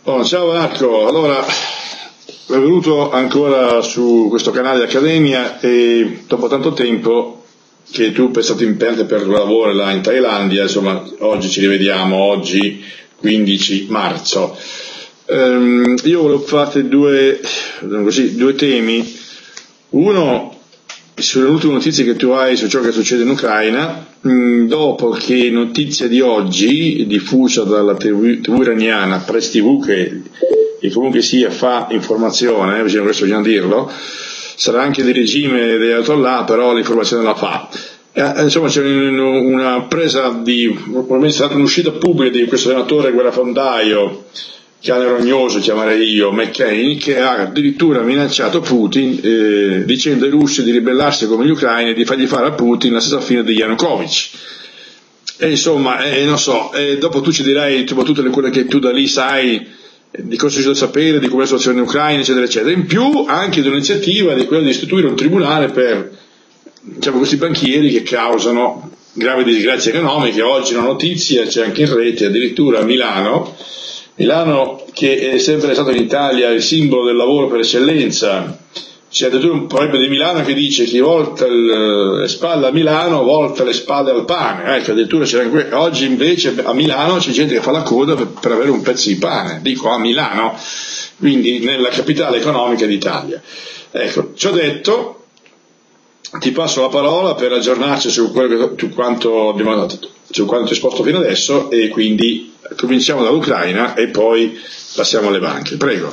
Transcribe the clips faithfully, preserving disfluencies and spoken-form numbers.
Oh, ciao Marco, allora benvenuto ancora su questo canale di Accademia e dopo tanto tempo che tu sei stato impegnato per lavoro là in Thailandia, insomma oggi ci rivediamo, oggi quindici marzo. Um, io volevo farti due, così, due temi, uno sulle ultime notizie che tu hai su ciò che succede in Ucraina, mh, dopo che notizia di oggi diffusa dalla tivù iraniana Press tivù, che, che comunque sia fa informazione, bisogna, questo bisogna dirlo, sarà anche di regime degli Ayatollah, però l'informazione la fa. Eh, insomma c'è una presa di, probabilmente è stata un'uscita pubblica di questo senatore guerrafondaio, cane rognoso chiamerei io, McCain, che ha addirittura minacciato Putin eh, dicendo ai russi di ribellarsi come gli ucraini e di fargli fare a Putin la stessa fine di Yanukovych. E insomma, eh, non so, eh, dopo tu ci dirai insomma, tutte le cose che tu da lì sai, eh, di cosa si deve sapere, di come è la situazione in Ucraina, eccetera, eccetera. In più anche di un'iniziativa di quella di istituire un tribunale per, diciamo, questi banchieri che causano gravi disgrazie economiche. Oggi una notizia, c'è anche in rete, addirittura a Milano, Milano che è sempre stato in Italia il simbolo del lavoro per eccellenza, c'è addirittura un proverbio di Milano che dice chi volta il, le spalle a Milano volta le spalle al pane, ecco, addirittura c'era anche, oggi invece a Milano c'è gente che fa la coda per, per avere un pezzo di pane, dico a Milano, quindi nella capitale economica d'Italia. Ecco, ciò detto, ti passo la parola per aggiornarci su quello che, su quanto abbiamo su quanto esposto fino adesso e quindi cominciamo dall'Ucraina e poi passiamo alle banche. Prego.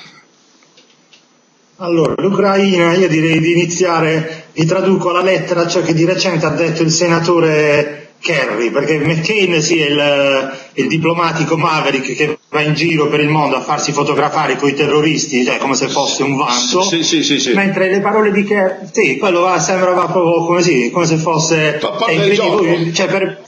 Allora, l'Ucraina, io direi di iniziare, vi traduco la lettera a ciò che di recente ha detto il senatore Kerry, perché McCain sì, è il, il diplomatico maverick che va in giro per il mondo a farsi fotografare con i terroristi, cioè come se fosse un vanto, sì, sì, sì, sì. Mentre le parole di Kerry, sì, quello va, sembrava proprio come, sì, come se fosse... Fa parte del gioco. Cioè per,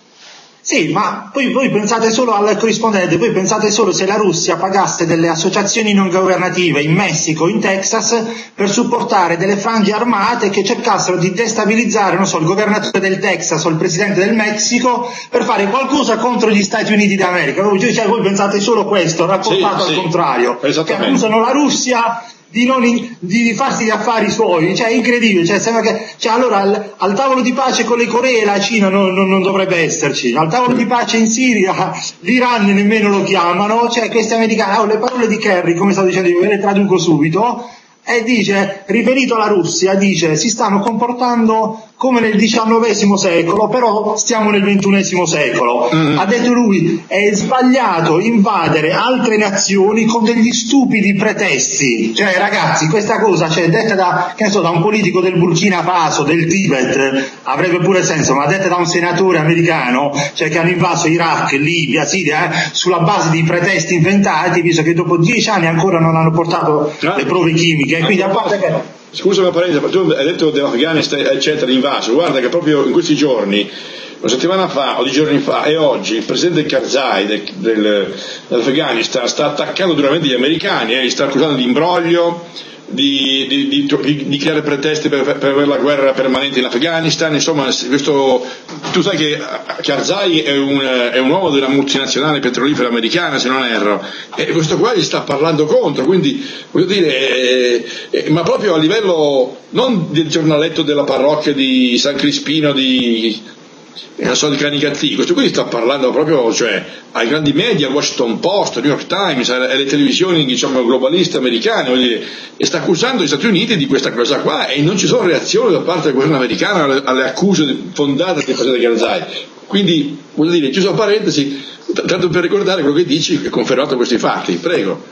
Sì, ma poi voi pensate solo al corrispondente, voi pensate solo se la Russia pagasse delle associazioni non governative in Messico, in Texas, per supportare delle frange armate che cercassero di destabilizzare, non so, il governatore del Texas o il presidente del Messico per fare qualcosa contro gli Stati Uniti d'America. Voi, cioè, voi pensate solo questo, rapportato sì, al sì, contrario, che accusano la Russia di non in, di farsi gli affari suoi, cioè è incredibile, cioè sembra che, cioè allora al, al tavolo di pace con le Coree la Cina non, non, non dovrebbe esserci, al tavolo di pace in Siria l'Iran nemmeno lo chiamano, cioè questi americani, oh, le parole di Kerry, come stavo dicendo io, ve le traduco subito, e dice, riferito alla Russia, dice si stanno comportando come nel diciannovesimo secolo, però stiamo nel ventunesimo secolo. Mm. Ha detto lui, è sbagliato invadere altre nazioni con degli stupidi pretesti. Cioè ragazzi, questa cosa, cioè, detta da, che ne so, da un politico del Burkina Faso, del Tibet, avrebbe pure senso, ma detta da un senatore americano, cioè che hanno invaso Iraq, Libia, Siria, eh, sulla base di pretesti inventati, visto che dopo dieci anni ancora non hanno portato ah. le prove chimiche, e quindi a parte che... Scusa una parentesi, tu hai detto dell'Afghanistan eccetera invaso, guarda che proprio in questi giorni, una settimana fa o di giorni fa e oggi il presidente Karzai del, del, dell'Afghanistan sta attaccando duramente gli americani, eh, li sta accusando di imbroglio, di, di, di, di, di creare pretesti per, per avere la guerra permanente in Afghanistan, insomma questo, tu sai che Karzai è un, è un uomo della multinazionale petrolifera americana se non erro, e questo qua gli sta parlando contro, quindi voglio dire, eh, eh, ma proprio a livello non del giornaletto della parrocchia di San Crispino di non so di Canicattì, questo qui sta parlando proprio, cioè, ai grandi media, Washington Post, New York Times, alle televisioni, diciamo, globaliste americane, voglio dire, e sta accusando gli Stati Uniti di questa cosa qua e non ci sono reazioni da parte del governo americano alle, alle accuse fondate del presidente Karzai. Quindi, voglio dire, chiuso la parentesi, t- tanto per ricordare quello che dici, che è confermato questi fatti, prego.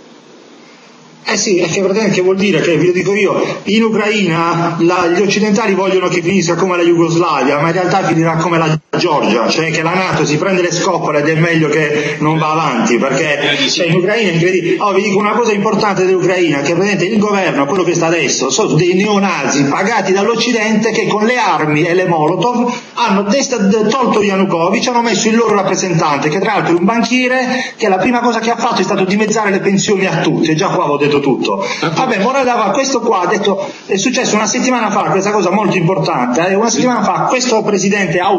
Eh sì, è che praticamente vuol dire che, vi lo dico io, in Ucraina la, gli occidentali vogliono che finisca come la Jugoslavia, ma in realtà finirà come la Georgia, cioè che la NATO si prende le scopole ed è meglio che non va avanti, perché cioè, in Ucraina è incredibile. Oh, vi dico una cosa importante dell'Ucraina, che praticamente il governo, quello che sta adesso, sono dei neonazi pagati dall'Occidente che con le armi e le Molotov hanno desta, tolto Yanukovych, hanno messo il loro rappresentante, che tra l'altro è un banchiere, che la prima cosa che ha fatto è stato dimezzare le pensioni a tutti, e già qua avevo detto tutto. Vabbè, Moradava, questo qua ha detto, è successo una settimana fa, questa cosa molto importante, eh, una settimana fa questo presidente autoeletto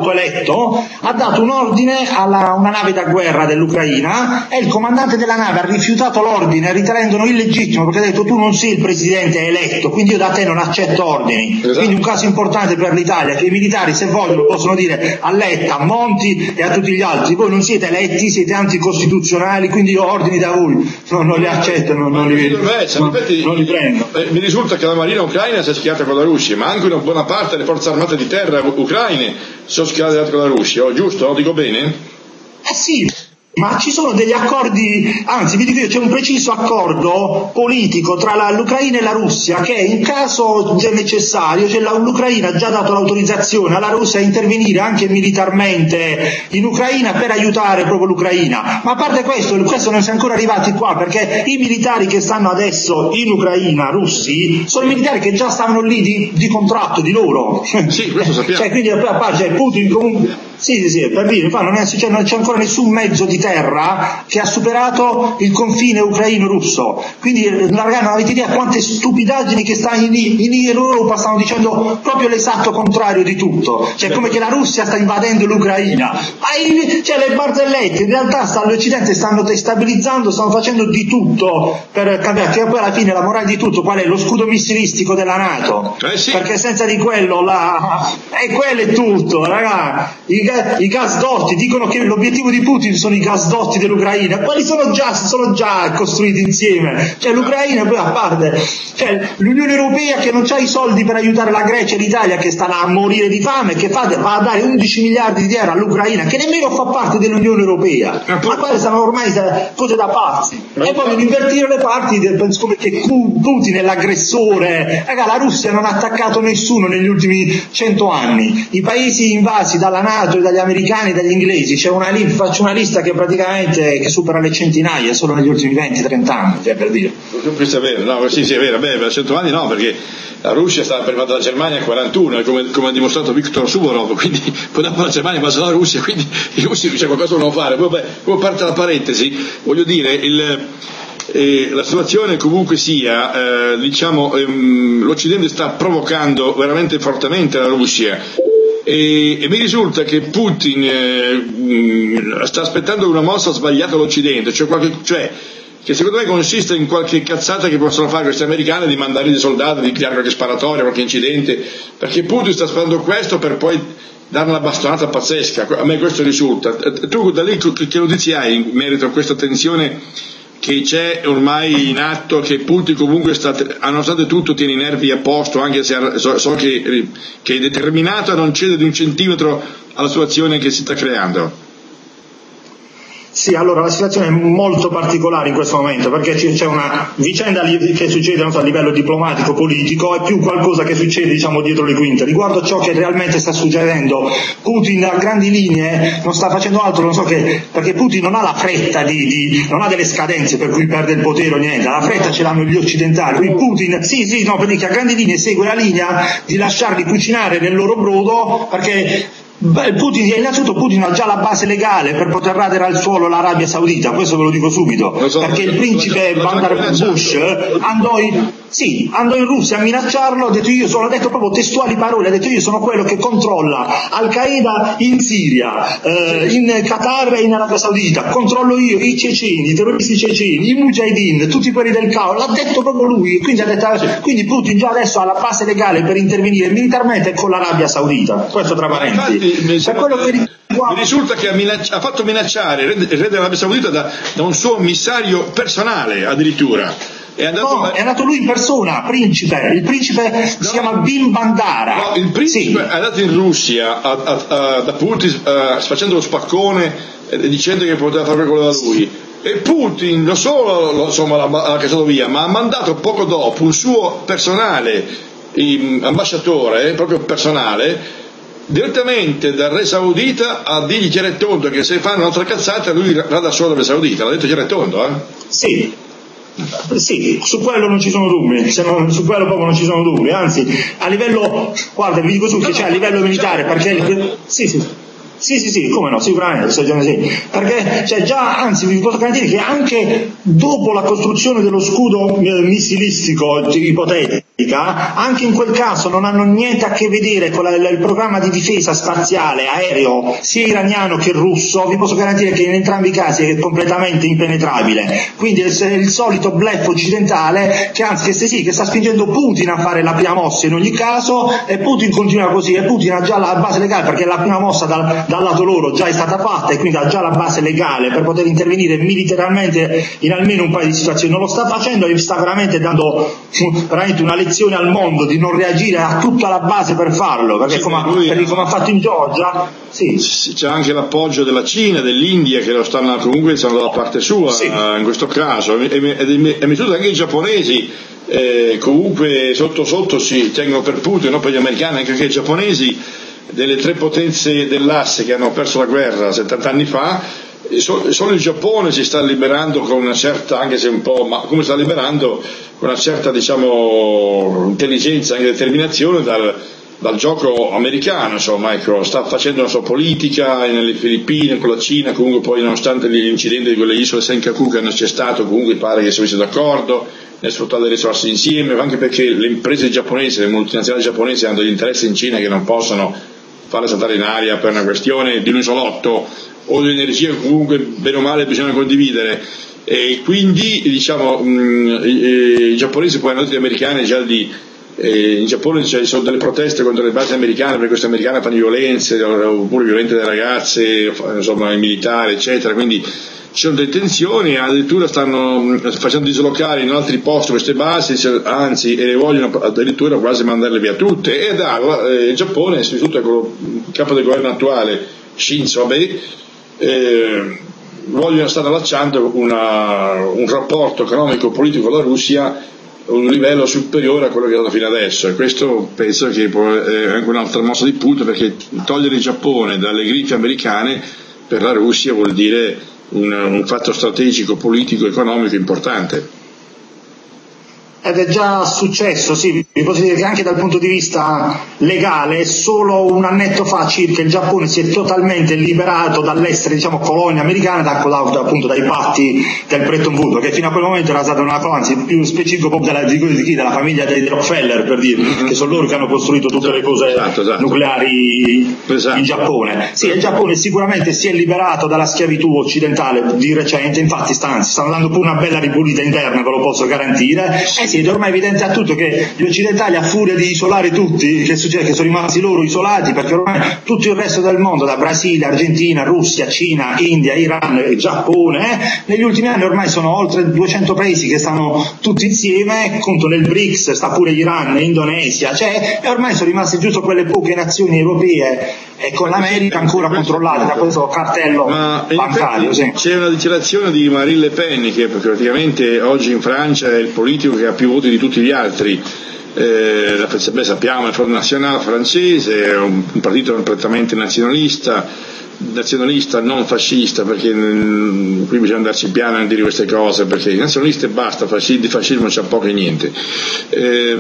eletto, ha dato un ordine a una nave da guerra dell'Ucraina e il comandante della nave ha rifiutato l'ordine ritenendolo illegittimo, perché ha detto tu non sei il presidente eletto, quindi io da te non accetto ordini. Esatto. Quindi un caso importante per l'Italia, che i militari se vogliono possono dire a Letta, a Monti e a tutti gli altri voi non siete eletti, siete anticostituzionali, quindi io ordini da voi, no, non li accetto, non, non, li, non, infatti, non li prendo. Eh, mi risulta che la marina ucraina si è schierata con la Russia, ma anche una buona parte delle forze armate di terra ucraine sono schierate con la Russia, oh, giusto? Lo dico bene? Eh sì, ma ci sono degli accordi, anzi vi dico io, c'è un preciso accordo politico tra la, l'Ucraina e la Russia che in caso necessario, cioè la, l'Ucraina ha già dato l'autorizzazione alla Russia a intervenire anche militarmente in Ucraina per aiutare proprio l'Ucraina. Ma a parte questo, questo non si è ancora arrivati qua, perché i militari che stanno adesso in Ucraina, russi, sono i militari che già stavano lì di, di contratto di loro. Sì, questo sappiamo. Cioè, quindi a parte cioè, Putin comunque. Sì, sì, sì, per dire, non, è, cioè, non c'è ancora nessun mezzo di terra che ha superato il confine ucraino-russo, quindi ragazzi non avete idea quante stupidaggini che stanno in, in Europa stanno dicendo proprio l'esatto contrario di tutto, cioè come che la Russia sta invadendo l'Ucraina, ma in, cioè, le barzellette in realtà sta, l'Occidente stanno destabilizzando, stanno facendo di tutto per cambiare, che poi alla fine la morale di tutto qual è? Lo scudo missilistico della NATO, eh sì. Perché senza di quello la, e quello è tutto, ragazzi. I gasdotti, dicono che l'obiettivo di Putin sono i gasdotti dell'Ucraina, quelli sono già, sono già costruiti insieme, cioè l'Ucraina poi a parte, cioè l'Unione Europea che non ha i soldi per aiutare la Grecia e l'Italia che stanno a morire di fame, che fa, va a dare undici miliardi di euro all'Ucraina che nemmeno fa parte dell'Unione Europea, ma quelle sono ormai cose da pazzi, e vogliono invertire le parti come che Putin è l'aggressore. Raga, la Russia non ha attaccato nessuno negli ultimi cento anni, i paesi invasi dalla NATO, dagli americani, dagli inglesi, c'è una li- faccio una lista che praticamente che supera le centinaia solo negli ultimi venti trenta anni, cioè per dire. Questo è vero, no, sì, sì, è vero, beh, per cento anni no, perché la Russia stava prima della Germania a quarantuno, come, come ha dimostrato Viktor Suvorov, quindi poi dopo la Germania passa la Russia, quindi i russi c'è qualcosa da non fare. Poi vabbè, come parte la parentesi, voglio dire, il Eh, la situazione comunque sia, eh, diciamo, ehm, l'Occidente sta provocando veramente fortemente la Russia e, e mi risulta che Putin eh, mh, sta aspettando una mossa sbagliata all'Occidente, cioè, qualche, cioè che secondo me consiste in qualche cazzata che possono fare questi americani di mandare dei soldati, di creare qualche sparatoria, qualche incidente, perché Putin sta aspettando questo per poi dare una bastonata pazzesca. A me questo risulta. Tu da lì che notizie hai in merito a questa tensione che c'è ormai in atto, che Putin comunque sta, nonostante tutto tiene i nervi a posto, anche se so, so che, che è determinato a non cedere di un centimetro alla situazione che si sta creando? Sì, allora la situazione è molto particolare in questo momento, perché c'è una vicenda che succede non so, a livello diplomatico, politico, è più qualcosa che succede diciamo dietro le quinte. Riguardo a ciò che realmente sta succedendo, Putin a grandi linee non sta facendo altro, non so che, perché Putin non ha la fretta di, di non ha delle scadenze per cui perde il potere o niente, la fretta ce l'hanno gli occidentali, quindi Putin, sì sì, no, perché a grandi linee segue la linea di lasciarli cucinare nel loro brodo, perché Beh, Putin, innanzitutto Putin ha già la base legale per poter radere al suolo l'Arabia Saudita, questo ve lo dico subito, lo so, perché il principe Bandar Bush andò in, sì, andò in Russia a minacciarlo, ha detto io sono, ha detto proprio testuali parole, ha detto io sono quello che controlla Al-Qaeda in Siria, eh, in Qatar e in Arabia Saudita, controllo io i ceceni, i terroristi ceceni, i mujahideen, tutti quelli del caos, l'ha detto proprio lui, quindi, ha detto, quindi Putin già adesso ha la base legale per intervenire militarmente con l'Arabia Saudita, questo tra parentesi. Mi, riguarda... mi risulta che ha, minacci- ha fatto minacciare il re, il re dell'Arabia Saudita da, da un suo commissario personale addirittura. È andato, no, è andato lui in persona, principe, il principe no, si chiama Bin Bandara. No, il principe sì. È andato in Russia a, a, a, da Putin uh, facendo lo spaccone eh, dicendo che poteva fare quello da lui. E Putin non solo lo, insomma, l'ha, l'ha cacciato via, ma ha mandato poco dopo un suo personale um, ambasciatore, proprio personale, direttamente dal re saudita a dirgli chiaro e tondo che se fa un'altra cazzata lui vada solo dall'Arabia Saudita, l'ha detto chiaro e tondo, eh? Sì, sì, su quello non ci sono dubbi, se non, su quello proprio non ci sono dubbi, anzi a livello, guarda vi dico subito, cioè a livello militare, perché sì, sì. Sì, sì, sì, come no, sicuramente, sì, perché cioè, già, anzi vi posso garantire che anche dopo la costruzione dello scudo eh, missilistico ipotetica, anche in quel caso non hanno niente a che vedere con la, il programma di difesa spaziale aereo sia iraniano che russo. Vi posso garantire che in entrambi i casi è completamente impenetrabile, quindi è il, il solito bluff occidentale che anzi che, sì, che sta spingendo Putin a fare la prima mossa in ogni caso, e Putin continua così, e Putin ha già la base legale perché la prima mossa dal dal lato loro già è stata fatta e quindi ha già la base legale per poter intervenire militarmente in almeno un paio di situazioni. Non lo sta facendo e sta veramente dando veramente una lezione al mondo di non reagire a tutta la base per farlo, perché sì, come, lui, perché come ha fatto in Georgia sì. C'è anche l'appoggio della Cina, dell'India che lo stanno comunque sono dalla parte sua, sì. In questo caso, e, e, e, e mi anche i giapponesi eh, comunque sotto sotto si tengono per Putin, non per gli americani, anche i giapponesi delle tre potenze dell'asse che hanno perso la guerra settanta anni fa, solo il Giappone si sta liberando con una certa, anche se un po', ma come sta liberando con una certa diciamo intelligenza e anche determinazione dal, dal gioco americano, insomma, ecco, sta facendo la sua politica nelle Filippine, con la Cina, comunque poi nonostante l'incidente di quelle isole Senkaku che c'è stato, comunque pare che si sia d'accordo nel sfruttare le risorse insieme, anche perché le imprese giapponesi, le multinazionali giapponesi hanno degli interessi in Cina che non possono farle saltare in aria per una questione di un isolotto o di energia che comunque bene o male bisogna condividere, e quindi diciamo mh, i, i giapponesi poi hanno detto gli americani già di eh, in Giappone ci sono delle proteste contro le basi americane perché queste americane fanno violenze oppure violente delle ragazze, insomma i militari eccetera, quindi ci sono delle tensioni, addirittura stanno facendo dislocare in altri posti queste basi, anzi e le vogliono addirittura quasi mandarle via tutte, e da il Giappone, innanzitutto con il capo del governo attuale Shinzo Abe, eh, vogliono stare allacciando una, un rapporto economico politico con la Russia a un livello superiore a quello che è stato fino adesso, e questo penso che è anche un'altra mossa di punto, perché togliere il Giappone dalle grinfie americane per la Russia vuol dire Un, un fatto strategico, politico, economico importante. Ed è già successo, sì, vi posso dire che anche dal punto di vista legale solo un annetto fa circa il Giappone si è totalmente liberato dall'essere diciamo colonia americana da, da, appunto dai patti del Bretton Woods, che fino a quel momento era stata una colonia, anzi più specifico proprio della, di, di chi? Della famiglia dei Rockefeller, per dire, mm-hmm. che sono loro che hanno costruito tutte le cose esatto, esatto. nucleari esatto. in Giappone. Sì, il Giappone sicuramente si è liberato dalla schiavitù occidentale di recente, infatti stanno, stanno dando pure una bella ripulita interna, ve lo posso garantire. Eh sì, ed è ormai evidente a tutto che gli occidentali, a furia di isolare tutti, che succede? Che sono rimasti loro isolati, perché ormai tutto il resto del mondo, da Brasile, Argentina, Russia, Cina, India, Iran, Giappone, eh, negli ultimi anni ormai sono oltre duecento paesi che stanno tutti insieme, conto nel BRICS, sta pure Iran, Indonesia, cioè, e ormai sono rimaste giusto quelle poche nazioni europee e con l'America ancora controllate da questo cartello Ma bancario. Sì. C'è una dichiarazione di Marine Le Pen, che praticamente oggi in Francia è il politico che ha più voti di tutti gli altri. Eh, beh, sappiamo il Front National francese è un, un partito completamente nazionalista, nazionalista non fascista, perché mh, qui bisogna andarci piano nel dire queste cose, perché i nazionalisti e basta, fasci, di fascismo c'è poco e niente. Eh,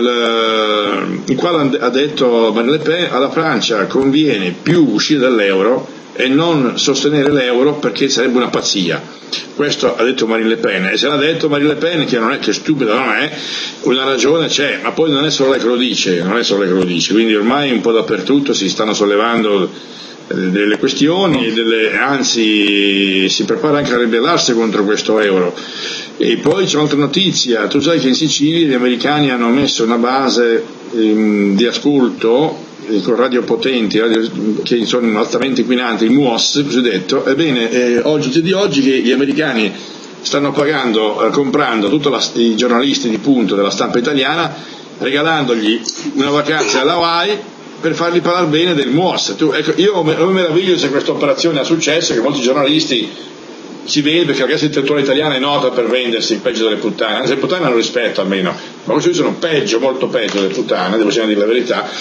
la, in quale ha detto Marine Le Pen, alla Francia conviene più uscire dall'euro e non sostenere l'euro perché sarebbe una pazzia. Questo ha detto Marine Le Pen, e se l'ha detto Marine Le Pen, che non è che stupida non è, una ragione c'è, ma poi non è solo lei che lo dice, non è solo lei che lo dice, quindi ormai un po' dappertutto si stanno sollevando delle questioni, delle, anzi si prepara anche a ribellarsi contro questo euro. E poi c'è un'altra notizia, tu sai che in Sicilia gli americani hanno messo una base ehm, di ascolto con radio potenti, radio che sono altamente inquinanti, il M U O S cosiddetto. Ebbene, eh, oggi di oggi che gli americani stanno pagando, eh, comprando tutti i giornalisti di punto della stampa italiana, regalandogli una vacanza alla Hawaii per fargli parlare bene del M U O S. Tu, ecco, io mi meraviglio se questa operazione ha successo, che molti giornalisti si vede, perché la classe intellettuale italiana è nota per vendersi il peggio delle puttane, anzi le puttane hanno rispetto almeno, ma questi sono peggio, molto peggio delle puttane, devo dire la verità,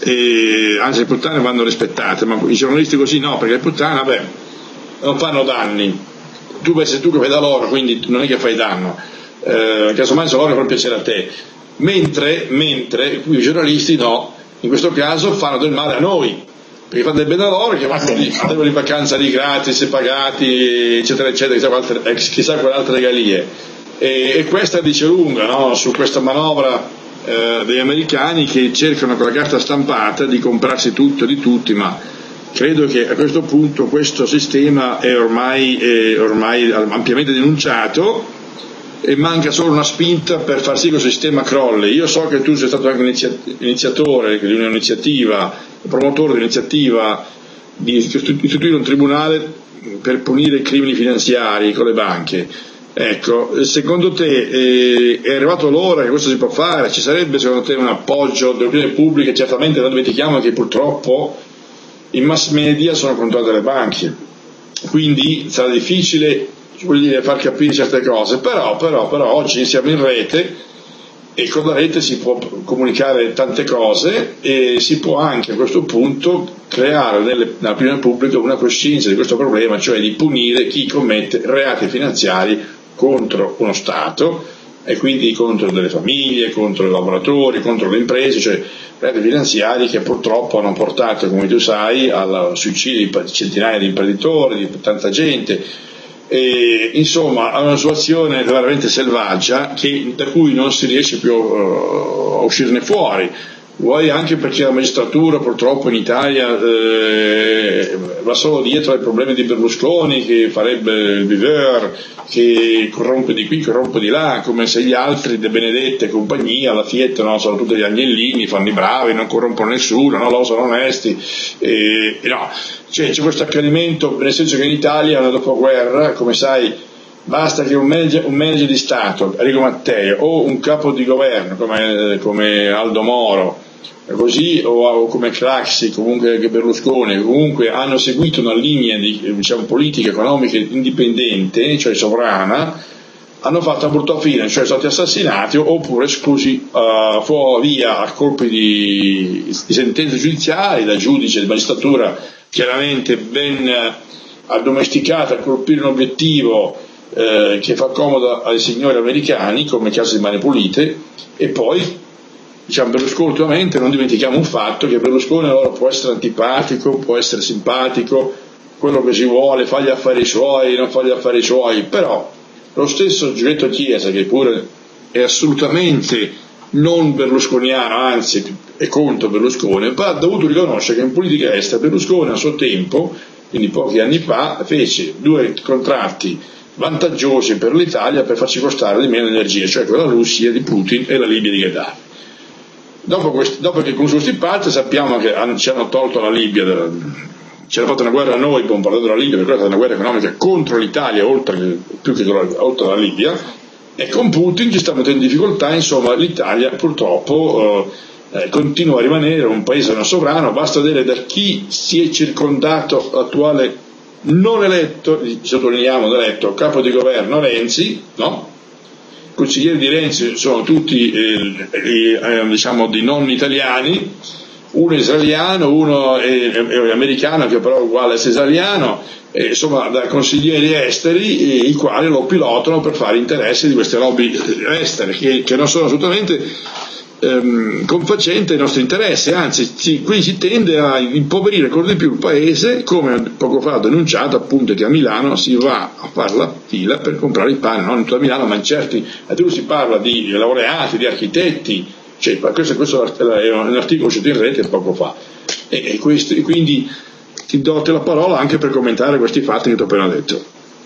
e, anzi le puttane vanno rispettate, ma i giornalisti così no, perché le puttane, vabbè, non fanno danni, tu sei tu che fai da loro, quindi non è che fai danno, eh, casomai sono loro che fanno piacere a te, mentre, mentre i giornalisti no, in questo caso fanno del male a noi, perché fanno del bene a loro, che vanno di vacanza lì gratis e pagati, eccetera eccetera, chissà quale altre, chissà quale altre regalie, e, e questa dice lunga, no? Su questa manovra eh, degli americani che cercano con la carta stampata di comprarsi tutto di tutti, ma credo che a questo punto questo sistema è ormai, è ormai ampiamente denunciato e manca solo una spinta per far sì che il sistema crolli. Io so che tu sei stato anche inizia- iniziatore di un'iniziativa, promotore di un'iniziativa di istituire un tribunale per punire i crimini finanziari con le banche. Ecco, secondo te eh, è arrivato l'ora che questo si può fare? Ci sarebbe secondo te un appoggio dell'opinione pubblica? Certamente non dimentichiamo che purtroppo i mass media sono controllati dalle banche, quindi sarà difficile, vuol dire, far capire certe cose, però, però, però oggi siamo in rete e con la rete si può comunicare tante cose e si può anche a questo punto creare nelle, nell'opinione pubblica una coscienza di questo problema, cioè di punire chi commette reati finanziari contro uno Stato e quindi contro delle famiglie, contro i lavoratori, contro le imprese, cioè reati finanziari che purtroppo hanno portato, come tu sai, al suicidio di centinaia di imprenditori, di tanta gente. E, insomma, è una situazione veramente selvaggia che, da cui non si riesce più uh, a uscirne fuori. Vuoi anche perché la magistratura purtroppo in Italia eh, va solo dietro ai problemi di Berlusconi, che farebbe il viveur, che corrompe di qui, corrompe di là, come se gli altri, De Benedetta e compagnia, la Fiat, no, sono tutti gli agnellini, fanno i bravi, non corrompono nessuno, no, loro sono onesti. E, e no. Cioè, c'è questo accanimento, nel senso che in Italia nella dopoguerra, come sai, basta che un manager, un manager di Stato, Enrico Mattei, o un capo di governo come, come Aldo Moro, così, o, o come Craxi, comunque che Berlusconi, comunque hanno seguito una linea di, diciamo, politica economica indipendente, cioè sovrana, hanno fatto a brutta fine, cioè sono stati assassinati oppure esclusi uh, fuori via a colpi di, di sentenze giudiziarie da giudice di magistratura chiaramente ben addomesticata a colpire un obiettivo eh, che fa comodo ai signori americani come case di mani pulite. E poi, diciamo, Berlusconi ultimamente, non dimentichiamo un fatto, che Berlusconi allora può essere antipatico, può essere simpatico, quello che si vuole, fa gli affari suoi, non fa gli affari suoi, però lo stesso Giulietto Chiesa, che pure è assolutamente non berlusconiano, anzi è contro Berlusconi, ha dovuto riconoscere che in politica estera Berlusconi a suo tempo, quindi pochi anni fa, fece due contratti vantaggiosi per l'Italia per farci costare di meno energia, cioè con la Russia di Putin e la Libia di Gheddafi. Dopo, questi, dopo che con questi patti sappiamo che hanno, ci hanno tolto la Libia, della, ci hanno fatto una guerra a noi bombardando la Libia, perché è stata una guerra economica contro l'Italia, oltre che, più che oltre la Libia, e con Putin ci sta mettendo in difficoltà. Insomma, l'Italia purtroppo eh, continua a rimanere un paese non sovrano. Basta vedere da chi si è circondato l'attuale non eletto, sottolineiamo non eletto, capo di governo Renzi, no? I consiglieri di Renzi sono tutti eh, eh, diciamo di non italiani, uno è israeliano, uno è, è americano che però è uguale a essere israeliano, eh, insomma da consiglieri esteri eh, i quali lo pilotano per fare interessi di queste lobby estere che, che non sono assolutamente ehm, confacenti ai nostri interessi, anzi si, qui si tende a impoverire ancora di più il paese, come poco fa ho denunciato appunto che a Milano si va a fare la fila per comprare il pane, non in tutta Milano ma in certi, addirittura si parla di laureati, di architetti. Cioè, questo, questo è un articolo uscito in rete poco fa e, e questo, quindi ti do te la parola anche per commentare questi fatti che ti ho appena detto.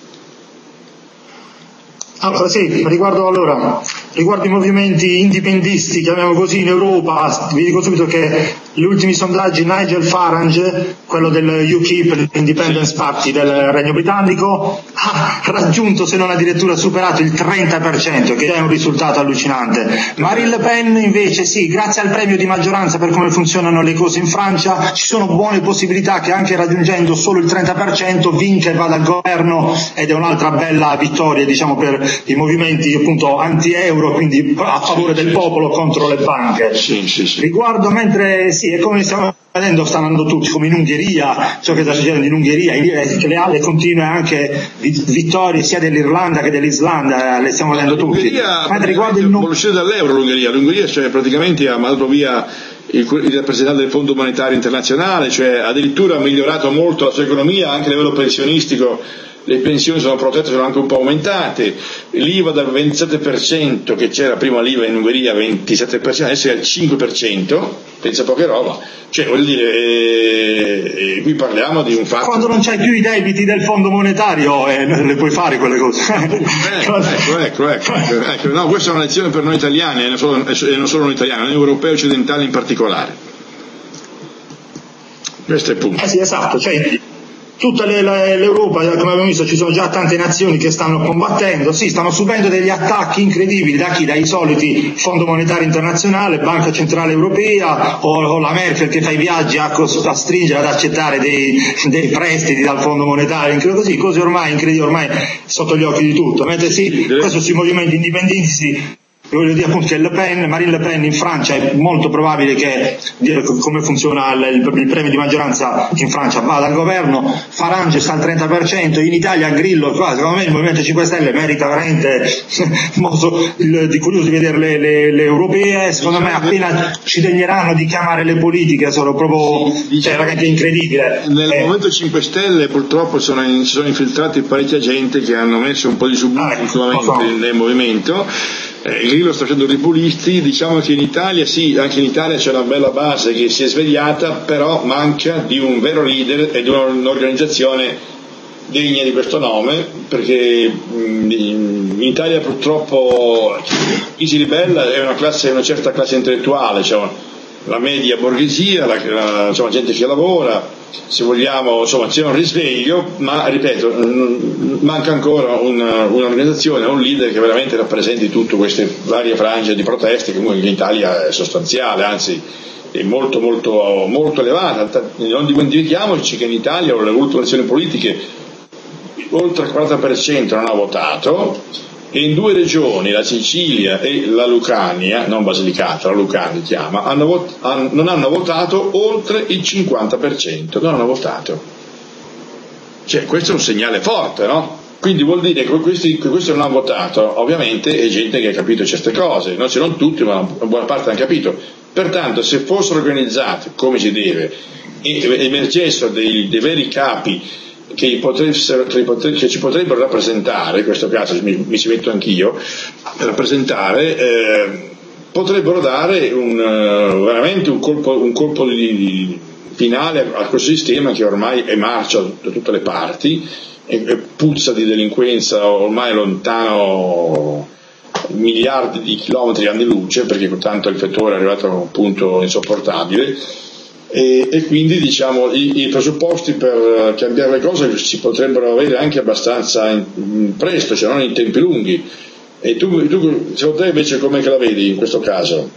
Allora sì, riguardo, allora, riguardo i movimenti indipendisti, chiamiamo così, in Europa, vi dico subito che gli ultimi sondaggi, Nigel Farage, quello del U K I P, l'Independence Party del Regno Britannico, ha raggiunto, se non addirittura superato, il trenta per cento, che è un risultato allucinante. Marine Le Pen invece sì, grazie al premio di maggioranza per come funzionano le cose in Francia, ci sono buone possibilità che anche raggiungendo solo il trenta per cento vinca e vada al governo, ed è un'altra bella vittoria, diciamo, per i movimenti appunto anti-euro, quindi a favore del popolo contro le banche. Sì, sì, sì. Riguardo, mentre sì, è come stiamo vedendo, stanno andando tutti, come in Ungheria, ciò che sta succedendo in Ungheria, che le, le continue anche vittorie sia dell'Irlanda che dell'Islanda, le stiamo vedendo tutti. L'Ungheria, mentre riguardo il vuole uscire dall'euro l'Ungheria, l'Ungheria cioè praticamente ha mandato via il, il rappresentante del Fondo Monetario Internazionale, cioè addirittura ha migliorato molto la sua economia anche a livello pensionistico. Le pensioni sono protette, sono anche un po' aumentate, l'I V A dal ventisette per cento che c'era prima, l'I V A in Ungheria ventisette per cento, adesso è al cinque per cento, pensa poca roba, cioè vuol dire, eh, eh, qui parliamo di un fatto... Quando non c'hai più i debiti del Fondo Monetario eh, le puoi fare quelle cose. ecco, ecco, ecco, ecco, ecco, no, questa è una lezione per noi italiani e non solo, e non solo noi italiani, noi europei occidentali in particolare. Questo è il punto. Eh sì, esatto, cioè... Tutta le, le, l'Europa, come abbiamo visto, ci sono già tante nazioni che stanno combattendo, sì, stanno subendo degli attacchi incredibili da chi? Dai soliti Fondo Monetario Internazionale, Banca Centrale Europea o, o la Merkel che fa i viaggi a, a stringere ad accettare dei, dei prestiti dal Fondo Monetario, così, cose ormai incredibili, ormai sotto gli occhi di tutto, mentre sì, questo sui movimenti indipendenti sì. Voglio dire appunto che Le Pen, Marine Le Pen in Francia è molto probabile che, come funziona il, il premio di maggioranza in Francia, vada al governo, Farage sta al trenta per cento, in Italia Grillo, qua, secondo me il Movimento cinque Stelle merita veramente molto il, di curioso di vedere le, le, le europee, secondo me appena ci degneranno di chiamare le politiche sono proprio, sì, cioè ragazzi è incredibile. Nel eh. Movimento cinque Stelle purtroppo sono in, si sono infiltrati parecchia gente che hanno messo un po' di subito ah, ultimamente so. nel movimento. Eh, Grillo sta facendo ripulisti, diciamo che in Italia sì, anche in Italia c'è una bella base che si è svegliata, però manca di un vero leader e di un'organizzazione degna di questo nome, perché mh, in Italia purtroppo chi si ribella è una classe, una certa classe intellettuale, cioè la media borghesia, la, la insomma, gente che lavora, se vogliamo, insomma c'è un risveglio, ma ripeto, manca ancora un, un'organizzazione, un leader che veramente rappresenti tutte queste varie frange di proteste che comunque in Italia è sostanziale, anzi è molto molto molto elevata. Non dimentichiamoci che in Italia con le ultime elezioni politiche oltre il quaranta per cento non ha votato, e in due regioni, la Sicilia e la Lucania, non Basilicata, la Lucania si chiama, hanno vot- hanno, non hanno votato oltre il cinquanta per cento, non hanno votato. Cioè questo è un segnale forte, no? Quindi vuol dire che questi, che questi non hanno votato, ovviamente è gente che ha capito certe cose, non ce non tutti, ma una buona parte hanno capito. Pertanto se fossero organizzati come si deve e emergessero dei, dei veri capi Che, che ci potrebbero rappresentare, in questo caso mi, mi ci metto anch'io, rappresentare, eh, potrebbero dare un, uh, veramente un colpo, un colpo di, di finale a questo sistema che ormai è marcio da tutte le parti e, e puzza di delinquenza ormai lontano miliardi di chilometri anni luce, perché tanto il fettore è arrivato a un punto insopportabile. E, e quindi diciamo i, i presupposti per cambiare le cose si potrebbero avere anche abbastanza in, in presto, cioè non in tempi lunghi. E tu, tu secondo te invece com'è che la vedi in questo caso?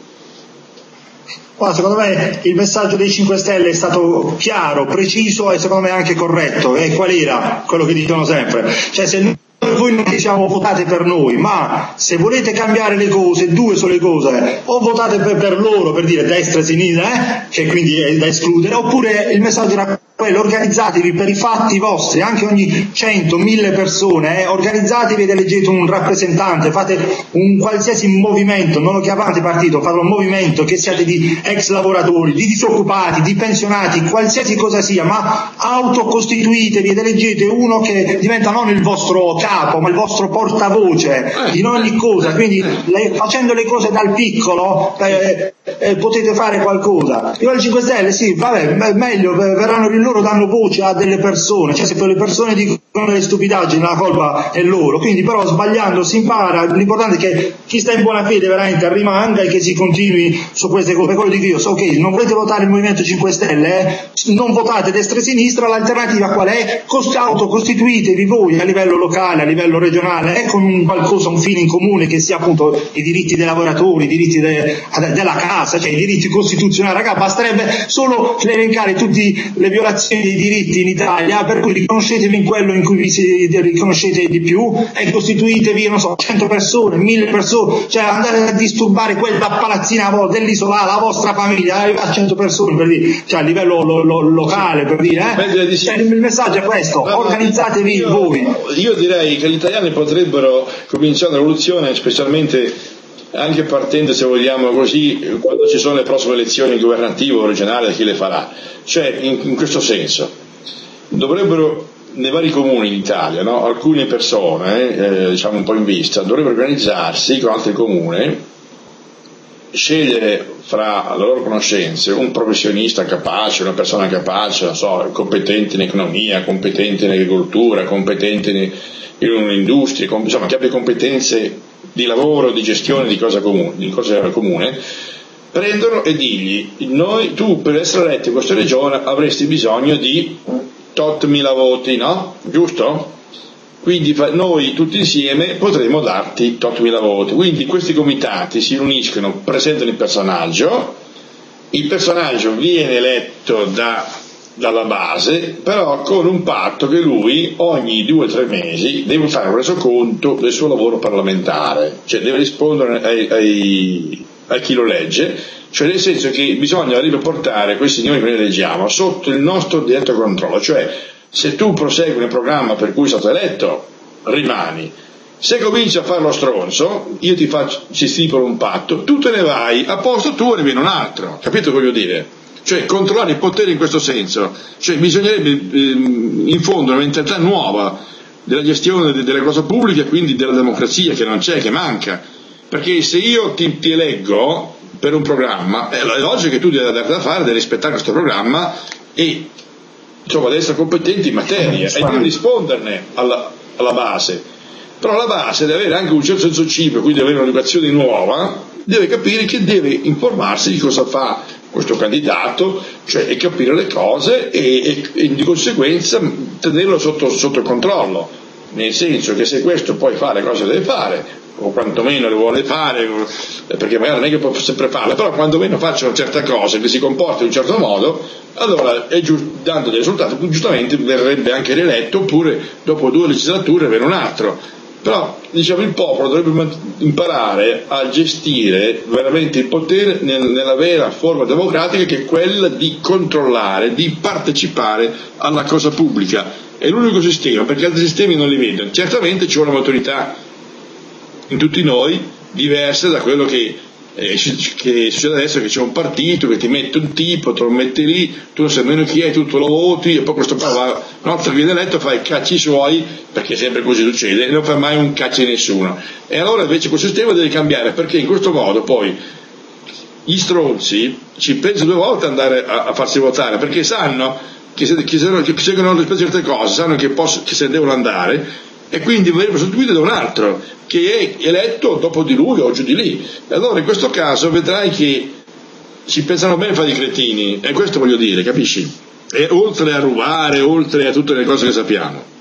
Guarda, secondo me il messaggio dei cinque Stelle è stato chiaro, preciso e secondo me anche corretto. E qual era? Quello che dicono sempre, cioè se voi non diciamo votate per noi, ma se volete cambiare le cose, due sono le cose, o votate per, per loro, per dire destra e sinistra, eh, che quindi è da escludere, oppure il messaggio era quello, organizzatevi per i fatti vostri, anche ogni cento, mille persone, eh, organizzatevi ed eleggete un rappresentante, fate un qualsiasi movimento, non lo chiamate partito, fate un movimento, che siate di ex lavoratori, di disoccupati, di pensionati, qualsiasi cosa sia, ma autocostituitevi ed eleggete uno che diventa non il vostro capo, ma il vostro portavoce in ogni cosa, quindi le, facendo le cose dal piccolo eh, eh, potete fare qualcosa. Io al cinque Stelle sì, vabbè, meglio, verranno loro danno voce a delle persone, cioè se poi le persone dicono delle stupidaggini la colpa è loro, quindi però sbagliando si impara, l'importante è che chi sta in buona fede veramente rimanga e che si continui su queste cose. Quello dico io, so, ok, non volete votare il Movimento cinque Stelle, eh? Non votate destra e sinistra, l'alternativa qual è? Cost- autocostituitevi voi a livello locale, a livello regionale, eh, con un qualcosa, un fine in comune che sia appunto i diritti dei lavoratori, i diritti de- della casa, cioè i diritti costituzionali. Raga, basterebbe solo elencare tutte le violazioni dei diritti in Italia, per cui riconoscetevi in quello in cui vi si riconoscete di più e costituitevi, non so, cento persone, mille persone, cioè andare a disturbare quella palazzina dell'isola, la vostra famiglia, a cento persone, per dire, cioè a livello lo, lo, locale, per dire, eh? Cioè, il messaggio è questo, organizzatevi io, voi. Io direi che gli italiani potrebbero cominciare una rivoluzione, specialmente anche partendo, se vogliamo così, quando ci sono le prossime elezioni governative o regionali, chi le farà? Cioè, in, in questo senso, dovrebbero, nei vari comuni d'Italia, no, alcune persone, eh, diciamo un po' in vista, dovrebbero organizzarsi con altri comuni, scegliere fra le loro conoscenze un professionista capace, una persona capace, non so, competente in economia, competente in agricoltura, competente in, in un'industria, insomma, che abbia competenze di lavoro, di gestione di cosa comune, di cosa comune, prendono e digli: noi, tu per essere eletto in questa regione avresti bisogno di tot mila voti, no? Giusto? Quindi noi tutti insieme potremo darti tot mila voti. Quindi questi comitati si riuniscono, presentano il personaggio, il personaggio viene eletto da, dalla base, però con un patto che lui ogni due o tre mesi deve fare un resoconto del suo lavoro parlamentare, cioè deve rispondere ai, ai, a chi lo legge, cioè nel senso che bisogna riportare questi signori che noi eleggiamo sotto il nostro diretto controllo, cioè se tu prosegui nel programma per cui sei stato eletto, rimani. Se cominci a fare lo stronzo, io ti faccio, ci stipolo un patto, tu te ne vai, a posto tuo ne viene un altro. Capito cosa voglio dire? Cioè controllare il potere in questo senso. Cioè bisognerebbe ehm, in fondo una mentalità nuova della gestione de- delle cose pubbliche e quindi della democrazia, che non c'è, che manca. Perché se io ti, ti eleggo per un programma, è logico che tu devi dare da fare, devi rispettare questo programma e insomma deve essere competenti in materia e devi risponderne alla, alla base, però la base deve avere anche un certo senso civico, quindi deve avere un'educazione nuova, deve capire che deve informarsi di cosa fa questo candidato, cioè e capire le cose e, e, e di conseguenza tenerlo sotto, sotto controllo, nel senso che se questo poi fa le cose che deve fare o quantomeno le vuole fare, perché magari non è che può sempre farle, però quantomeno facciano certe cose, che si comporti in un certo modo, allora è giusto, dando dei risultati, giustamente verrebbe anche rieletto, oppure dopo due legislature avere un altro. Però diciamo il popolo dovrebbe imparare a gestire veramente il potere nel, nella vera forma democratica, che è quella di controllare, di partecipare alla cosa pubblica. È l'unico sistema, perché altri sistemi non li vedono. Certamente ci vuole un'autorità in tutti noi, diverse da quello che, eh, che succede adesso, che c'è un partito che ti mette un tipo, te lo metti lì, tu non sai nemmeno chi è, tu te lo voti e poi questo qua va, una volta che viene eletto fa i cacci suoi, perché sempre così succede, e non fa mai un caccio di nessuno. E allora invece quel sistema deve cambiare, perché in questo modo poi gli stronzi ci pensano due volte ad andare a, a farsi votare, perché sanno che se, che se, che se non rispetto a certe cose, sanno che, posso, che se ne devono andare, e quindi verrebbe sostituito da un altro che è eletto dopo di lui o giù di lì. E allora in questo caso vedrai che ci pensano bene a fare i cretini, e questo voglio dire, capisci? E oltre a rubare, oltre a tutte le cose che sappiamo.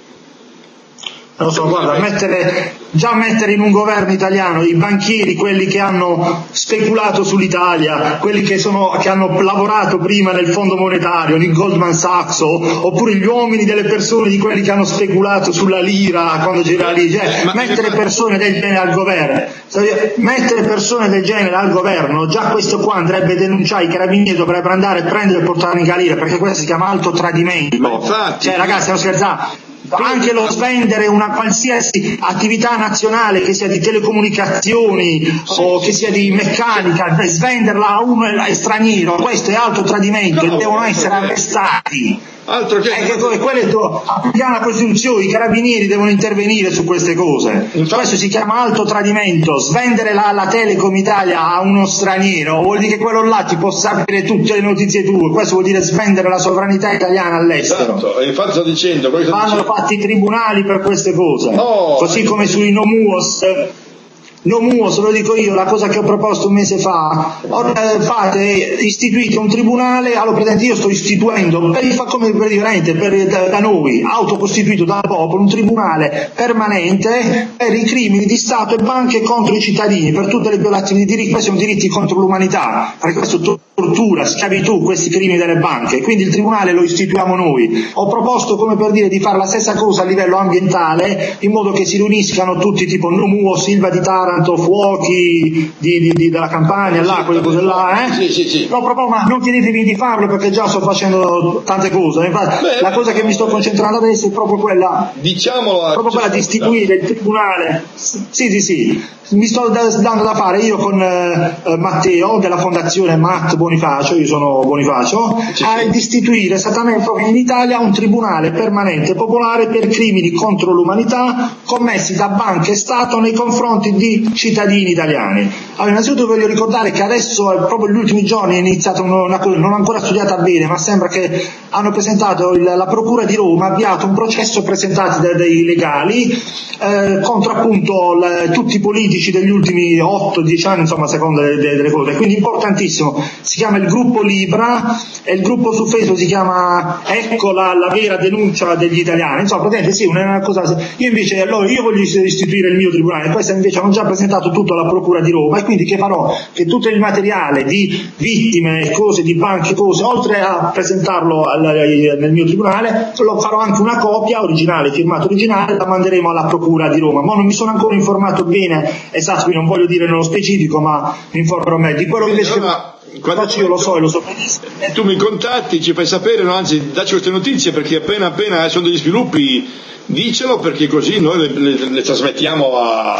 Non so, guarda, mettere, già mettere in un governo italiano i banchieri, quelli che hanno speculato sull'Italia, quelli che, sono, che hanno lavorato prima nel Fondo Monetario, nel Goldman Sachs, oppure gli uomini delle persone di quelli che hanno speculato sulla lira quando c'era lì, cioè, Ma mettere persone del genere al governo, mettere persone del genere al governo, già questo qua andrebbe denunciato, i carabinieri dovrebbero andare a prendere e portare in galera, perché questo si chiama alto tradimento. No, cioè ragazzi, stiamo scherzando. Anche lo svendere una qualsiasi attività nazionale, che sia di telecomunicazioni sì, o che sia di meccanica, svenderla a uno straniero, questo è alto tradimento, no, e devono essere arrestati. Altro che... Eh, che quelle do, applicare una presunzione, i carabinieri devono intervenire su queste cose. Infatti, questo si chiama alto tradimento. Svendere la, la Telecom Italia a uno straniero vuol dire che quello là ti può sapere tutte le notizie tue, questo vuol dire svendere la sovranità italiana all'estero. Esatto, infatti sto dicendo, vanno fatti i tribunali per queste cose, oh, così come sui no muos. No muos, lo dico io, la cosa che ho proposto un mese fa, fate, istituite un tribunale, allora praticamente io sto istituendo, per, come praticamente per, da, da noi, autocostituito dal popolo, un tribunale permanente per i crimini di Stato e banche contro i cittadini, per tutte le violazioni di diritti, questi sono diritti contro l'umanità, perché questo è tortura, schiavitù, questi crimini delle banche, quindi il tribunale lo istituiamo noi. Ho proposto, come per dire, di fare la stessa cosa a livello ambientale, in modo che si riuniscano tutti, tipo No Muo, Silva di Tara, Taranto, fuochi di, di, di, della Campania, là, quelle cose là, eh? Sì, sì, sì. No, proprio, ma non chiedetevi di farlo perché già sto facendo tante cose. Infatti, beh, la cosa che mi sto concentrando adesso è proprio quella, diciamolo, proprio quella di istituire il tribunale. Sì, sì, sì. Mi sto dando da fare io con eh, Matteo della fondazione Matt Bonifacio, io sono Bonifacio, sì, a sì. istituire esattamente proprio in Italia un tribunale permanente popolare per crimini contro l'umanità commessi da banche e Stato nei confronti di cittadini italiani. Allora, innanzitutto voglio ricordare che adesso, proprio negli ultimi giorni, è iniziata una cosa, non ho ancora studiata bene, ma sembra che hanno presentato, il, la Procura di Roma ha avviato un processo presentato da, dai legali eh, contro appunto l, tutti i politici degli ultimi otto dieci anni, insomma, secondo le, delle cose, quindi importantissimo. Si chiama il gruppo Libra e il gruppo su Facebook si chiama Ecco la, la vera denuncia degli italiani, insomma, praticamente sì, una cosa. Io invece, allora, io voglio istituire il mio tribunale, questa invece hanno già presentato tutto alla Procura di Roma, e quindi che farò? Che tutto il materiale di vittime, cose di banche, cose, oltre a presentarlo al, nel mio tribunale, lo farò anche una copia originale, firmato originale, la manderemo alla Procura di Roma. Ma non mi sono ancora informato bene, esatto, quindi non voglio dire nello specifico, ma mi informerò meglio di quello che invece allora, quando faccio io lo so e lo so benissimo. Tu mi contatti, ci fai sapere, no? Anzi, dacci queste notizie, perché appena appena sono degli sviluppi dicelo, perché così noi le, le, le trasmettiamo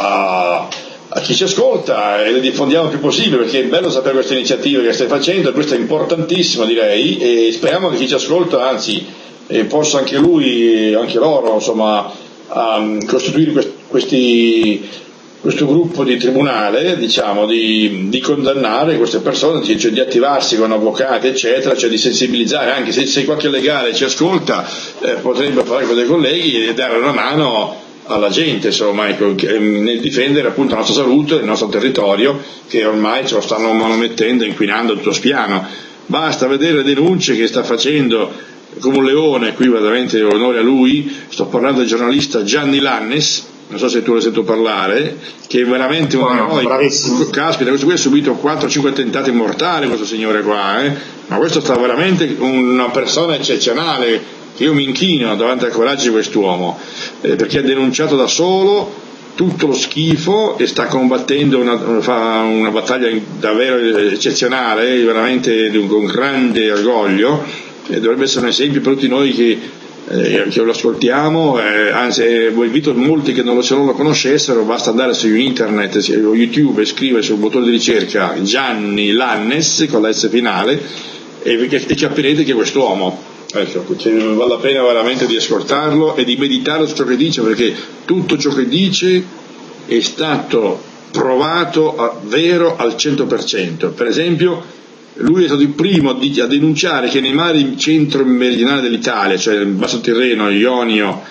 a, a chi ci ascolta e le diffondiamo il più possibile, perché è bello sapere queste iniziative che stai facendo, e questo è importantissimo, direi, e speriamo che chi ci ascolta, anzi, eh, possa anche lui, anche loro, insomma, um, costituire quest- questi questo gruppo di tribunale, diciamo, di, di condannare queste persone, cioè di attivarsi con avvocati, eccetera, cioè di sensibilizzare, anche se, se qualche legale ci ascolta, eh, potrebbe parlare con dei colleghi e dare una mano alla gente, insomma, ecco, nel difendere appunto la nostra salute, il nostro territorio, che ormai ce lo stanno manomettendo, inquinando tutto spiano. Basta vedere le denunce che sta facendo come un leone, qui veramente onore a lui, sto parlando del giornalista Gianni Lannes, non so se tu l'hai sentito parlare, che è veramente un eroe. Bravissimo. Caspita, questo qui ha subito quattro cinque attentati mortali, questo signore qua, eh? Ma questo sta veramente una persona eccezionale, che io mi inchino davanti al coraggio di quest'uomo, eh, perché ha denunciato da solo tutto lo schifo e sta combattendo una, fa una battaglia davvero eccezionale, veramente con grande orgoglio, e dovrebbe essere un esempio per tutti noi che Eh, che lo ascoltiamo, eh, anzi eh, invito molti che non lo, se non lo conoscessero, basta andare su internet o YouTube e scrivere sul motore di ricerca Gianni Lannes con la S finale e, e capirete che quest'uomo, ecco, cioè, vale la pena veramente di ascoltarlo e di meditare su ciò che dice, perché tutto ciò che dice è stato provato a, vero al cento per cento. Per esempio, lui è stato il primo a denunciare che nei mari centro-meridionali dell'Italia, cioè il Basso Tirreno, Ionio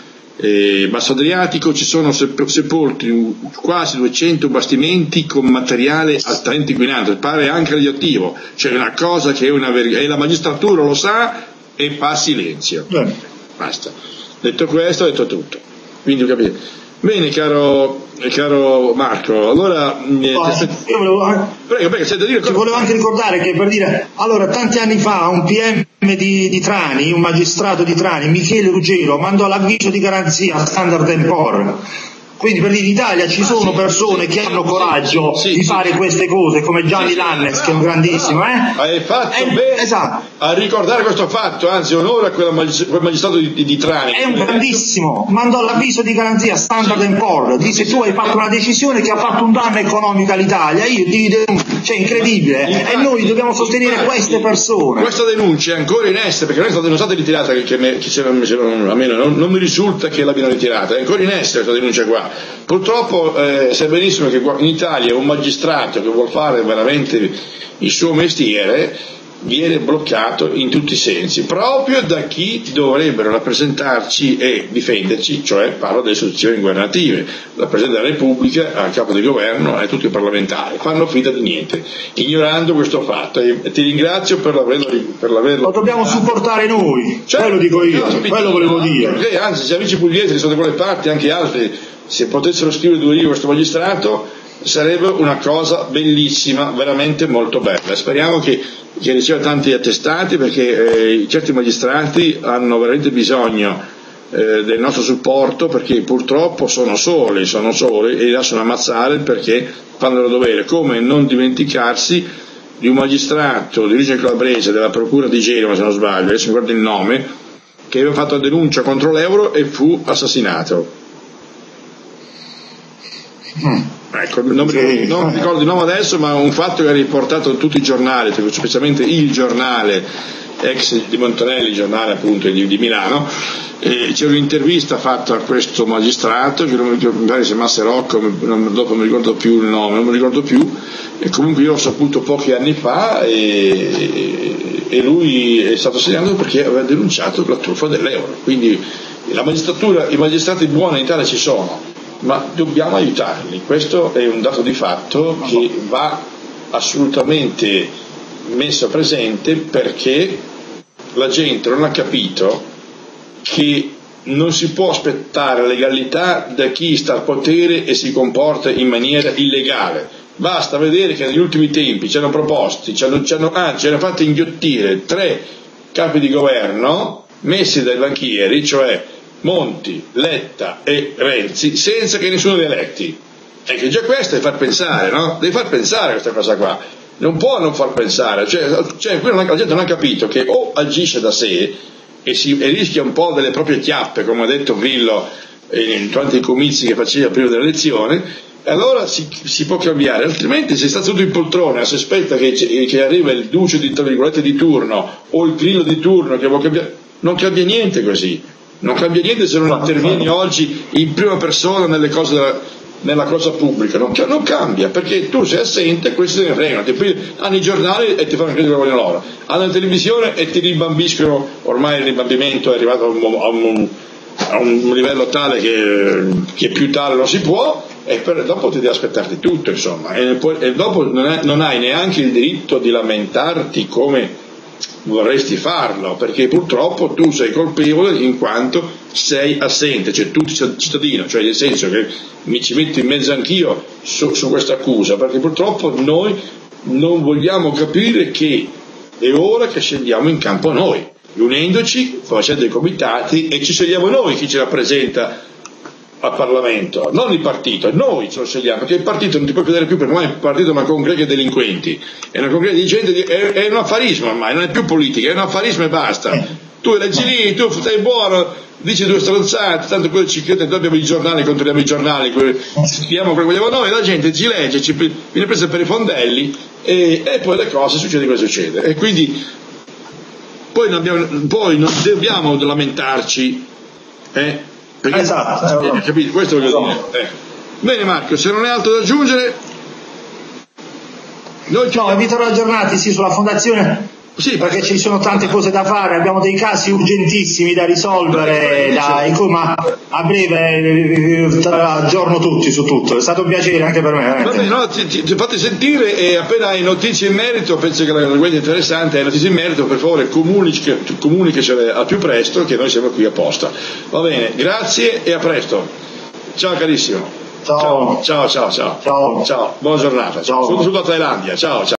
e Basso Adriatico, ci sono sepolti quasi duecento bastimenti con materiale altamente inquinante, pare anche radioattivo, cioè una cosa che è una vergogna, e la magistratura lo sa e fa silenzio. Beh. Basta. Detto questo, detto tutto. Quindi capite. Bene, caro, caro Marco, allora oh, te... io volevo anche... prego, prego, sento dire... Ti volevo anche ricordare che, per dire, allora tanti anni fa un P M di, di Trani, un magistrato di Trani, Michele Ruggero, mandò l'avviso di garanzia a Standard and Poor's. Quindi, per dire, in Italia ci sono persone che hanno coraggio sì, sì, di fare sì. queste cose, come Gianni sì, Lannes, che è un grandissimo, eh? Hai fatto è, bene esatto. a ricordare questo fatto, anzi onore a quel magistrato di, di, di Trani. È un grandissimo, mandò l'avviso di garanzia a Standard and Poor's, disse tu hai fatto una decisione che ha fatto un danno economico all'Italia, io ti denuncio, cioè incredibile, infatti, e noi dobbiamo sostenere infatti, queste persone. Questa denuncia è ancora in essere, perché non è stata, non è stata ritirata, che, me, che se non, se non, a me non, non mi risulta che l'abbiano ritirata, è ancora in essere questa denuncia qua. Purtroppo eh, sai benissimo che in Italia un magistrato che vuol fare veramente il suo mestiere viene bloccato in tutti i sensi, proprio da chi dovrebbero rappresentarci e difenderci, cioè parlo delle istituzioni governative, la Presidente della Repubblica, il capo del governo e tutti i parlamentari, fanno finta di niente, ignorando questo fatto, e ti ringrazio per l'averlo, per l'averlo lo dobbiamo supportare noi, cioè, quello dico io, quello volevo dire. Perché, anzi, se amici pugliesi che sono da quelle parti, anche altri, se potessero scrivere due righe questo magistrato, sarebbe una cosa bellissima, veramente molto bella. Speriamo che, che riceva tanti attestati, perché eh, certi magistrati hanno veramente bisogno eh, del nostro supporto, perché purtroppo sono soli, sono soli e li lasciano ammazzare perché fanno il loro dovere, come non dimenticarsi di un magistrato di origine calabrese della procura di Genova, se non sbaglio, adesso mi guardo il nome, che aveva fatto denuncia contro l'euro e fu assassinato. Mm. Ecco, non, mi, non mi ricordo il nome adesso, ma un fatto che ha riportato tutti i giornali, specialmente il giornale ex di Montanelli, giornale appunto di, di Milano, e c'era un'intervista fatta a questo magistrato, che non mi ricordo, mi pare si chiamasse Rocco, non, dopo non mi ricordo più il nome, non mi ricordo più, e comunque io l'ho saputo pochi anni fa e, e lui è stato segnato perché aveva denunciato la truffa dell'euro. Quindi la magistratura, i magistrati buoni in Italia ci sono, ma dobbiamo aiutarli, questo è un dato di fatto che va assolutamente messo presente, perché la gente non ha capito che non si può aspettare legalità da chi sta al potere e si comporta in maniera illegale. Basta vedere che negli ultimi tempi ci hanno proposti, ci hanno, ci hanno, anzi ci hanno fatto inghiottire tre capi di governo messi dai banchieri, cioè Monti, Letta e Renzi, senza che nessuno li eletti. E che già questo è far pensare, no? Devi far pensare questa cosa qua. Non può non far pensare, cioè, cioè la gente non ha capito che o agisce da sé e, si, e rischia un po' delle proprie chiappe, come ha detto Grillo in tanti i comizi che faceva prima dell'elezione, e allora si, si può cambiare, altrimenti se sta tutto in poltrona, si aspetta che, che arriva il duce di, tra virgolette, di turno o il Grillo di turno che vuole cambiare, non cambia niente così, non cambia niente se non intervieni oggi in prima persona nelle cose della, nella cosa pubblica, non, non cambia, perché tu sei assente e questi se ne fregano, ti poi hanno i giornali e ti fanno credere che vogliono loro, hanno la televisione e ti rimbambiscono, ormai il rimbambimento è arrivato a un, a un, a un livello tale che, che più tale non si può, e per, dopo ti devi aspettarti tutto, insomma, e, poi, e dopo non, è, non hai neanche il diritto di lamentarti come vorresti farlo, perché purtroppo tu sei colpevole in quanto sei assente, cioè tu cittadino, cioè nel senso che mi ci metto in mezzo anch'io su, su questa accusa, perché purtroppo noi non vogliamo capire che è ora che scendiamo in campo noi, unendoci, facendo i comitati, e ci scegliamo noi chi ci rappresenta al Parlamento, non il partito, noi ce lo scegliamo, perché il partito non ti puoi credere più, perché ormai il partito è una congrega di delinquenti, è una congrega di gente, di, è, è un affarismo ormai, non è più politica, è un affarismo e basta. Tu leggi lì, tu stai buono, dici due stronzate, tanto quello ci crede, noi abbiamo i giornali, controlliamo i giornali, scriviamo quello che vogliamo noi, la gente ci legge, ci viene presa per i fondelli e, e poi le cose succede come succede. E quindi poi non, abbiamo, poi non dobbiamo lamentarci, eh? Perché, esatto, eh, capito? Questo è voglio dire. Eh. Bene Marco, se non hai altro da aggiungere, noi no, inviterò aggiornati sì sulla fondazione, sì, perché ci sono tante cose da fare, abbiamo dei casi urgentissimi da risolvere, da, in cui, ma a breve aggiorno tutti su tutto, è stato un piacere anche per me. Vabbè, no, ti, ti, ti fate sentire, e appena hai notizie in merito, penso che la cosa è interessante, hai notizie in merito, per favore comunicacele al più presto, che noi siamo qui apposta. Va bene, grazie e a presto. Ciao carissimo. Ciao. Ciao, ciao, ciao. Ciao, ciao. Ciao. Buona giornata. Ciao. Saluto sulla Thailandia. Ciao, ciao.